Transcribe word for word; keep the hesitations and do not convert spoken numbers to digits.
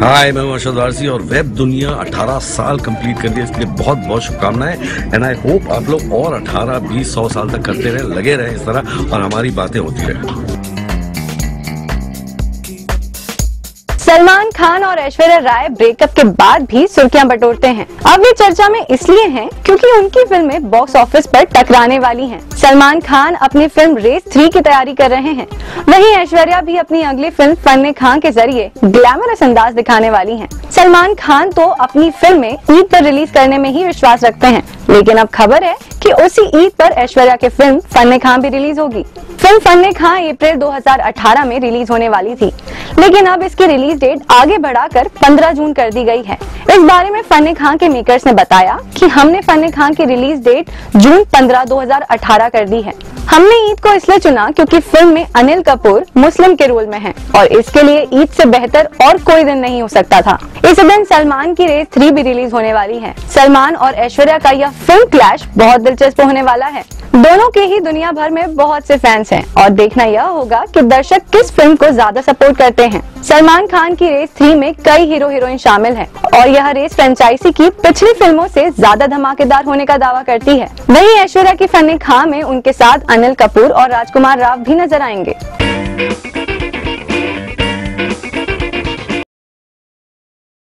हाय, मैं हूं अरशद वारसी और वेब दुनिया अठारह साल कंप्लीट कर दिया, इसके लिए बहुत बहुत शुभकामनाएं। एंड आई होप आप लोग और अठारह बीस सौ साल तक करते रहे, लगे रहे इस तरह और हमारी बातें होती रहे। सलमान खान और ऐश्वर्या राय ब्रेकअप के बाद भी सुर्खियां बटोरते हैं। अब वे चर्चा में इसलिए हैं क्योंकि उनकी फिल्में बॉक्स ऑफिस पर टकराने वाली हैं। सलमान खान अपनी फिल्म रेस थ्री की तैयारी कर रहे हैं, वहीं ऐश्वर्या भी अपनी अगली फिल्म फन्ने खां के जरिए ग्लैमरस अंदाज दिखाने वाली हैं। सलमान खान तो अपनी फिल्में ईद पर रिलीज करने में ही विश्वास रखते हैं, लेकिन अब खबर है कि उसी ईद पर ऐश्वर्या की फिल्म फन्ने खां भी रिलीज होगी। फिल्म फन्ने खां अप्रैल दो हज़ार अठारह में रिलीज होने वाली थी, लेकिन अब इसकी रिलीज डेट आगे बढ़ाकर पंद्रह जून कर दी गई है। इस बारे में फन्ने खां के मेकर्स ने बताया कि हमने फन्ने खां की रिलीज डेट जून पंद्रह दो हज़ार अठारह कर दी है। हमने ईद को इसलिए चुना क्योंकि फिल्म में अनिल कपूर मुस्लिम के रोल में हैं और इसके लिए ईद से बेहतर और कोई दिन नहीं हो सकता था। इस दिन सलमान की रेस थ्री भी रिलीज होने वाली है। सलमान और ऐश्वर्या का यह फिल्म क्लैश बहुत दिलचस्प होने वाला है। दोनों के ही दुनिया भर में बहुत से फैंस हैं और देखना यह होगा कि दर्शक किस फिल्म को ज्यादा सपोर्ट करते हैं। सलमान खान की रेस थ्री में कई हीरो हीरोइन शामिल हैं और यह रेस फ्रेंचाइजी की पिछली फिल्मों से ज्यादा धमाकेदार होने का दावा करती है। वहीं ऐश्वर्या की फन्ने खां में उनके साथ अनिल कपूर और राजकुमार राव भी नजर आएंगे।